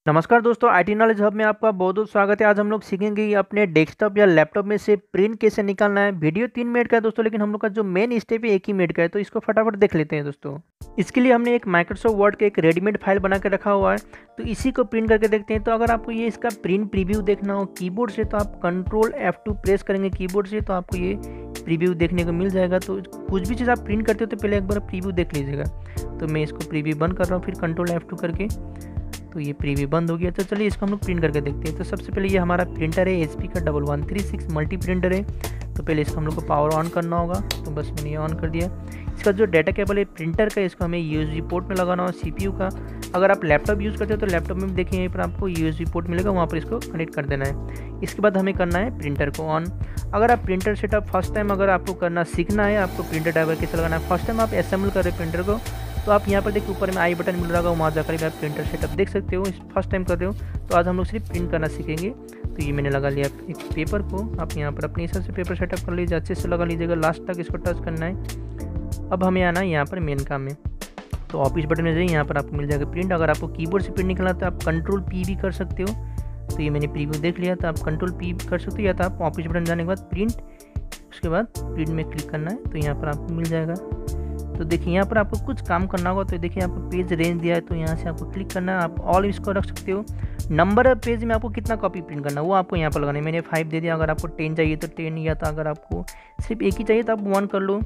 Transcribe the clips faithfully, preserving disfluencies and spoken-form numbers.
नमस्कार दोस्तों, IT knowledge hub में आपका बहुत बहुत स्वागत है। आज हम लोग सीखेंगे कि अपने डेस्कटॉप या लैपटॉप में से प्रिंट कैसे निकालना है। वीडियो तीन मिनट का है दोस्तों, लेकिन हम लोग का जो मेन स्टेप है एक ही मिनट का है, तो इसको फटाफट देख लेते हैं दोस्तों। इसके लिए हमने एक माइक्रोसॉफ्ट वर्ड का एक रेडीमेड फाइल बना के रखा हुआ है, तो इसी को प्रिंट करके देखते हैं। तो अगर आपको ये इसका प्रिंट प्रीव्यू देखना हो कीबोर्ड से, तो आप कंट्रोल एफ टू प्रेस करेंगे कीबोर्ड से, तो आपको ये प्रीव्यू देखने को मिल जाएगा। तो कुछ भी चीज़ आप प्रिंट करते हो तो पहले एक बार प्रीव्यू देख लीजिएगा। तो मैं इसको प्रीव्यू बंद कर रहा हूँ, फिर कंट्रोल एफ टू करके, तो ये प्रीव्यू बंद हो गया। तो चलिए इसको हम लोग प्रिंट करके देखते हैं। तो सबसे पहले ये हमारा प्रिंटर है, एचपी का double one three six multi printer है। तो पहले इसको हम लोग को पावर ऑन करना होगा, तो बस मैंने ये ऑन कर दिया। इसका जो डाटा केबल है प्रिंटर का, इसको हमें यूएसबी पोर्ट में लगाना हो सीपीयू का। अगर आप लैपटॉप यूज़ करते हो तो लैपटॉप में देखिए यहीं पर आपको यूएसबी पोर्ट मिलेगा, वहाँ पर इसको कनेक्ट कर देना है। इसके बाद हमें करना है प्रिंटर को ऑन। अगर आप प्रिंटर सेटअप फर्स्ट टाइम अगर आपको करना सीखना है, आपको प्रिंटर ड्राइवर कैसे लगाना है, फर्स्ट टाइम आप असेंबल कर रहे हैं प्रिंटर को, तो आप यहाँ पर देखिए ऊपर में आई बटन मिल रहा होगा, वहाँ जाकर भी आप प्रिंटर सेटअप देख सकते हो। फर्स्ट टाइम कर रहे हो तो आज हम लोग सिर्फ प्रिंट करना सीखेंगे। तो ये मैंने लगा लिया एक पेपर को, आप यहाँ पर अपने हिसाब से पेपर सेटअप कर लीजिए, अच्छे से लगा लीजिएगा, लास्ट तक इसको टच करना है। अब हमें आना है यहाँ पर मेन काम में, तो ऑफिस बटन में जाइए, यहाँ पर आपको मिल जाएगा प्रिंट। अगर आपको कीबोर्ड से प्रिंट निकलना तो आप कंट्रोल पी भी कर सकते हो। तो ये मैंने प्रीव्यू देख लिया, तो आप कंट्रोल पी कर सकते हो, या तो आप ऑफिस बटन जाने के बाद प्रिंट, उसके बाद प्रिंट में क्लिक करना है, तो यहाँ पर आपको मिल जाएगा। तो देखिए यहाँ पर आपको कुछ काम करना होगा। तो देखिए आपको पेज रेंज दिया है, तो यहाँ से आपको क्लिक करना है, आप ऑल इसको रख सकते हो। नंबर पेज में आपको कितना कॉपी प्रिंट करना है वो आपको यहाँ पर लगाना है। मैंने फाइव दे दिया। अगर आपको टेन चाहिए तो टेन, या तो अगर आपको सिर्फ एक ही चाहिए तो आप वन कर लो।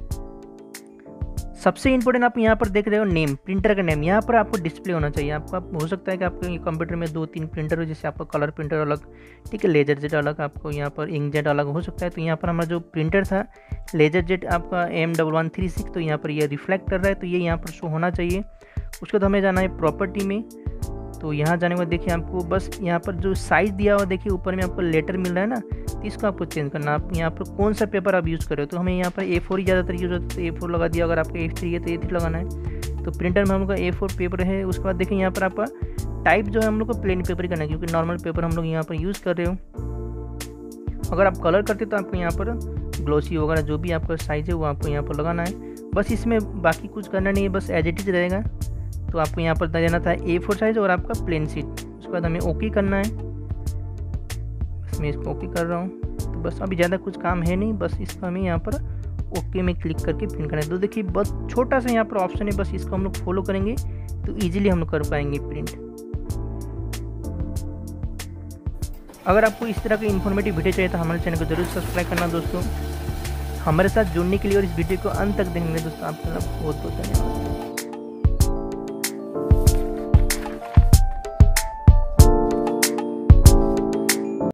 सबसे इंपॉर्टेंट आप यहाँ पर देख रहे हो नेम, प्रिंटर का नेम यहाँ पर आपको डिस्प्ले होना चाहिए। आपको आप हो सकता है कि आपके कंप्यूटर में दो तीन प्रिंटर हो, जैसे आपका कलर प्रिंटर अलग, ठीक है, लेजर जेट अलग, आपको यहाँ पर इंकजेट अलग हो सकता है। तो यहाँ पर हमारा जो प्रिंटर था लेजर जेट आपका M double one three six, तो यहाँ पर ये रिफ्लेक्ट कर रहा है, तो ये यहाँ पर शो होना चाहिए। उसके बाद हमें जाना है प्रॉपर्टी में। तो यहाँ जाने के बाद देखिए आपको बस यहाँ पर जो साइज़ दिया हुआ देखिए ऊपर में आपको लेटर मिल रहा है ना, तो इसको आपको चेंज करना। आप यहाँ पर कौन सा पेपर आप यूज़ कर रहे हो, तो हमें यहाँ पर ए फोर ही ज़्यादातर यूज़ होता है, तो ए फोर लगा दिया। अगर आपका ए थ्री है तो ए थ्री लगाना है। तो प्रिंटर में हम लोग का ए फोर पेपर है। उसके बाद देखिए यहाँ पर आपका टाइप जो है हम लोग को प्लेन पेपर ही करना है, क्योंकि नॉर्मल पेपर हम लोग यहाँ पर यूज़ कर रहे हो। अगर आप कलर करते तो आपको यहाँ पर ग्लोसी वगैरह जो भी आपका साइज़ है वो आपको यहाँ पर लगाना है। बस इसमें बाकी कुछ करना नहीं है, बस एज इट इज रहेगा। तो आपको यहाँ पर देना था ए फोर साइज़ और आपका प्लेन शीट। उसके बाद हमें ओके करना है, बस मैं इसको ओके कर रहा हूँ। तो बस अभी ज़्यादा कुछ काम है नहीं, बस इसको हमें यहाँ पर ओके में क्लिक करके प्रिंट करना है। तो देखिए बस छोटा सा यहाँ पर ऑप्शन है, बस इसको हम लोग फॉलो करेंगे तो ईजिली हम लोग कर पाएंगे प्रिंट। अगर आपको इस तरह की इन्फॉर्मेटिव वीडियो चाहिए तो हमारे चैनल को जरूर सब्सक्राइब करना दोस्तों। हमारे साथ जुड़ने के लिए और इस वीडियो को अंत तक देखने के लिए दोस्तों आपका बहुत बहुत धन्यवाद।